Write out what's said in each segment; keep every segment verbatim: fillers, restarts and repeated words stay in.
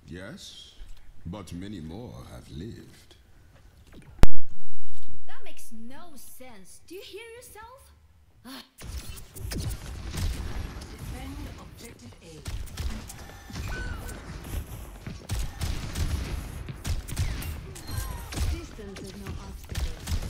Yes, but many more have lived. That makes no sense. Do you hear yourself? Defend objective A. Distance is no obstacle.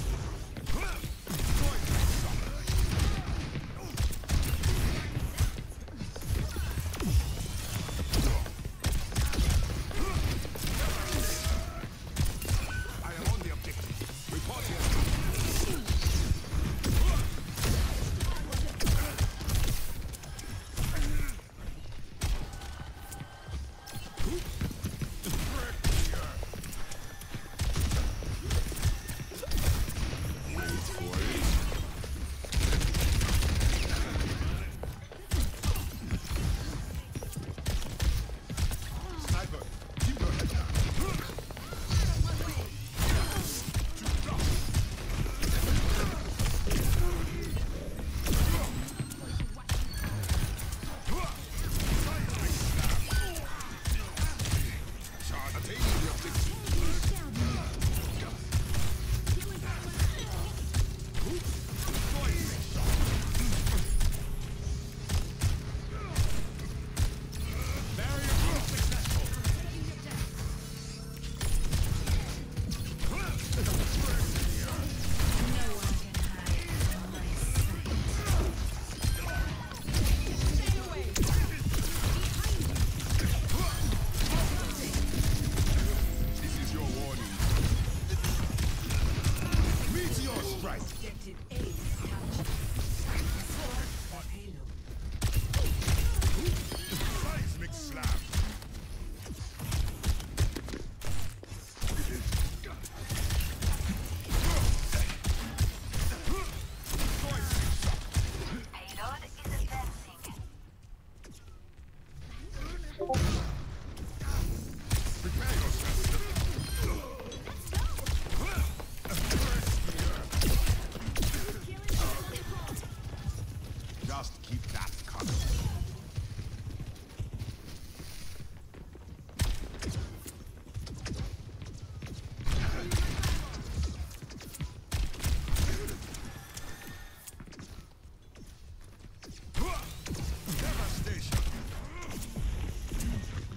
Just keep that coming. Devastation.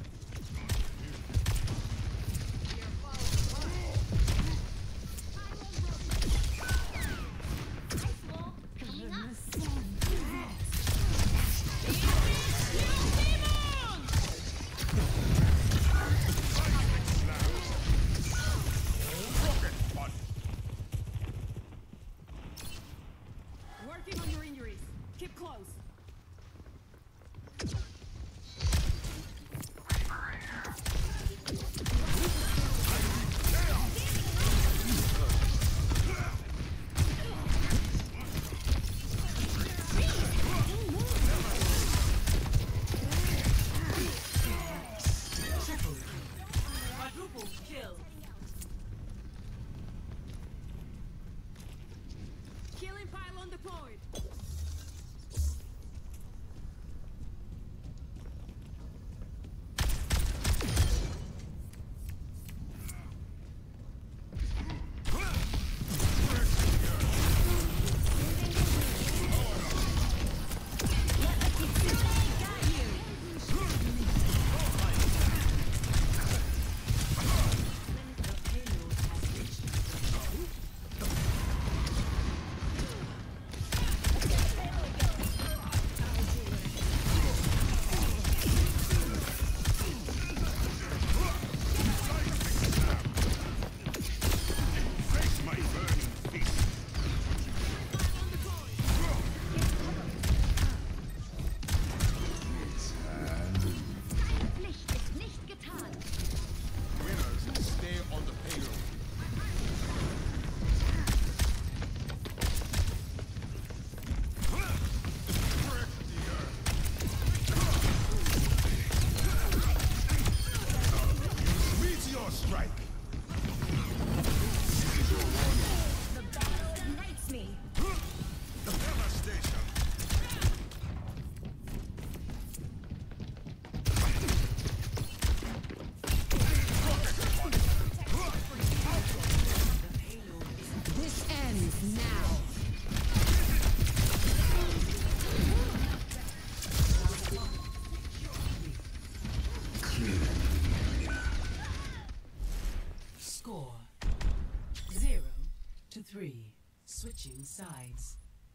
three. Switching sides.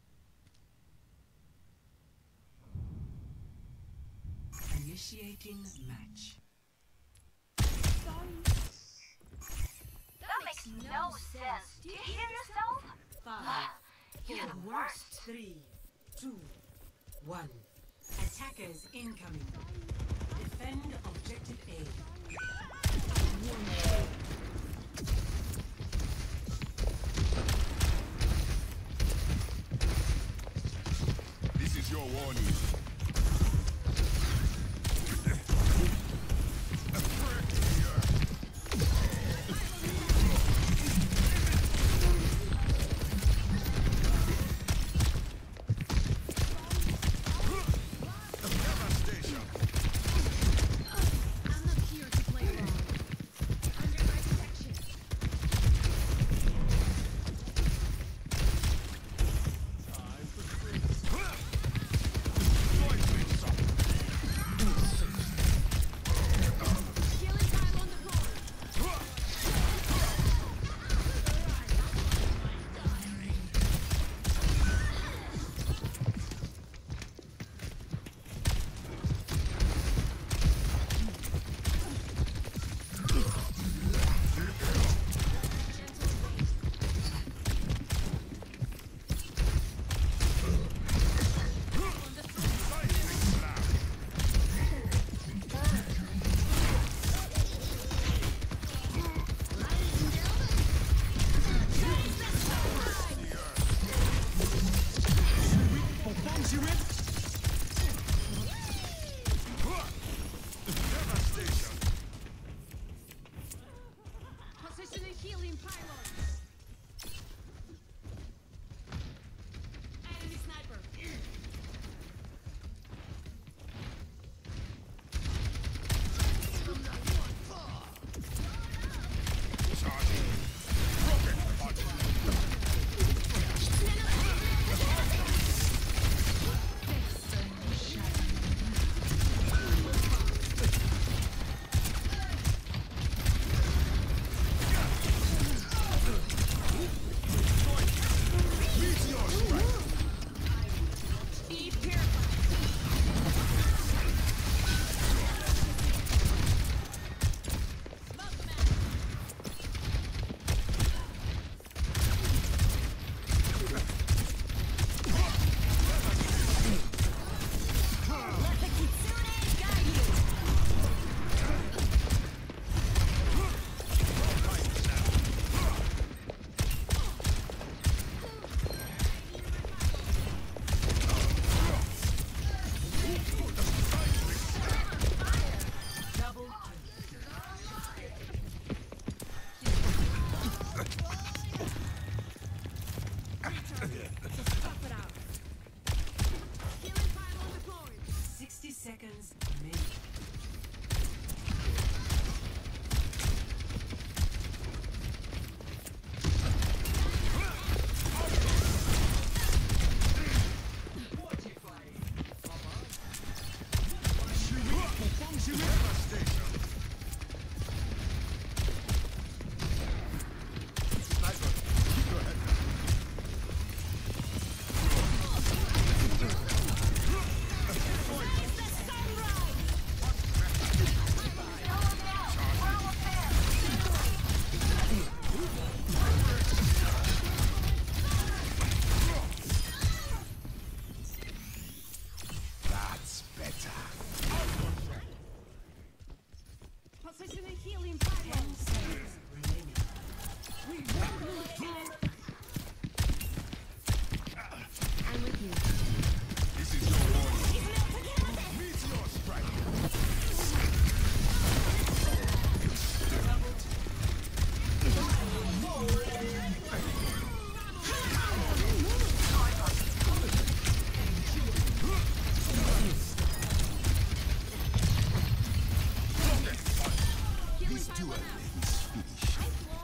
Initiating match. That makes no sense. Do you hear yourself? Five, You're four, the worst. three, two, one. Attackers incoming. Defend objective A. This is your warning. I'm not here to play along. Under my protection. Killing pile on the floor. Positioning healing pylons. Enemy sniper. Be careful. Smoke them out. Let the kitsune guide you. Double Tough it out. Healing pile on the floor. sixty seconds remaining. That's better. Positioning healing pylons. Seconds remaining. I'm with you. This is your warning. Meteor strike. Healing This duel pylon out. is finished.